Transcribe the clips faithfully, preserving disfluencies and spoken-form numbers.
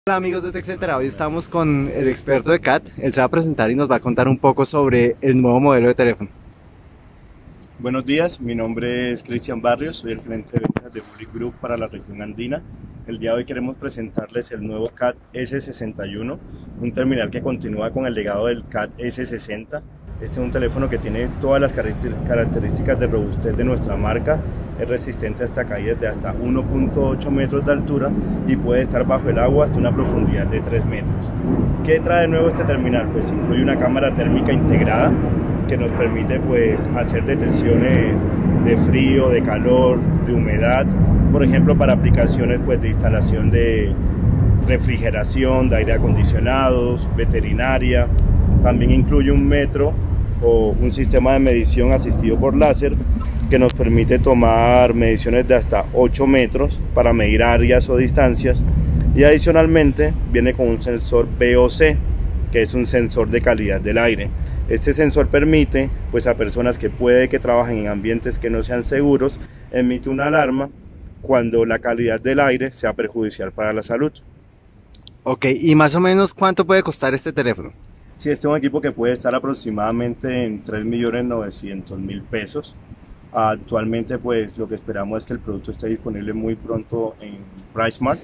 Hola amigos de TechCetera, hoy estamos con el experto de C A T. Él se va a presentar y nos va a contar un poco sobre el nuevo modelo de teléfono. Buenos días, mi nombre es Cristian Barrios, soy el gerente de ventas de Bully Group para la región andina. El día de hoy queremos presentarles el nuevo C A T ese sesenta y uno, un terminal que continúa con el legado del C A T ese sesenta. Este es un teléfono que tiene todas las características de robustez de nuestra marca, es resistente hasta caídas de hasta uno punto ocho metros de altura y puede estar bajo el agua hasta una profundidad de tres metros. ¿Qué trae de nuevo este terminal? Pues incluye una cámara térmica integrada que nos permite pues hacer detecciones de frío, de calor, de humedad, por ejemplo para aplicaciones pues de instalación de refrigeración, de aire acondicionados, veterinaria. También incluye un metro o un sistema de medición asistido por láser que nos permite tomar mediciones de hasta ocho metros para medir áreas o distancias, y adicionalmente viene con un sensor V O C, que es un sensor de calidad del aire. Este sensor permite pues a personas que puede que trabajen en ambientes que no sean seguros, emite una alarma cuando la calidad del aire sea perjudicial para la salud. Ok, y más o menos ¿cuánto puede costar este teléfono? Sí, este es un equipo que puede estar aproximadamente en tres millones novecientos mil pesos. Actualmente pues lo que esperamos es que el producto esté disponible muy pronto en PriceSmart.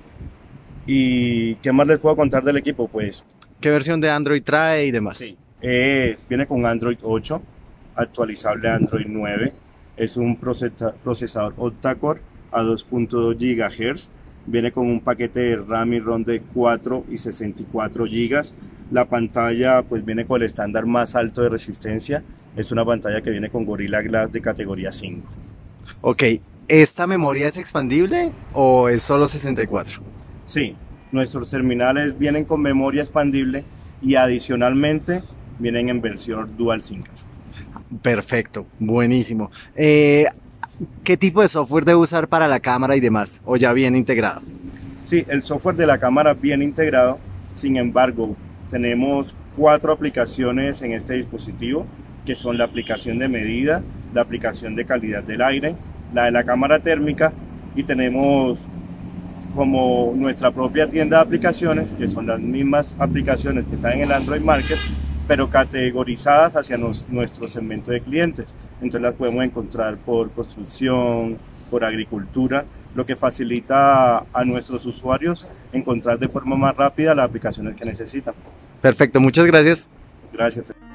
¿Y qué más les puedo contar del equipo? Pues, ¿qué versión de Android trae y demás? Sí, es, viene con Android ocho, actualizable Android nueve, es un procesador octa-core a dos punto dos gigahertz, viene con un paquete de RAM y ROM de cuatro y sesenta y cuatro gigas. La pantalla pues viene con el estándar más alto de resistencia, es una pantalla que viene con Gorilla Glass de categoría cinco. Ok, ¿esta memoria es expandible o es solo sesenta y cuatro? Sí, nuestros terminales vienen con memoria expandible y adicionalmente vienen en versión Dual SIM. Perfecto, buenísimo. Eh, ¿Qué tipo de software debe usar para la cámara y demás? ¿O ya viene integrado? Sí, el software de la cámara viene integrado, sin embargo, tenemos cuatro aplicaciones en este dispositivo, que son la aplicación de medida, la aplicación de calidad del aire, la de la cámara térmica, y tenemos como nuestra propia tienda de aplicaciones, que son las mismas aplicaciones que están en el Android Market, pero categorizadas hacia nos, nuestro segmento de clientes. Entonces las podemos encontrar por construcción, por agricultura, lo que facilita a nuestros usuarios encontrar de forma más rápida las aplicaciones que necesitan. Perfecto, muchas gracias. Gracias.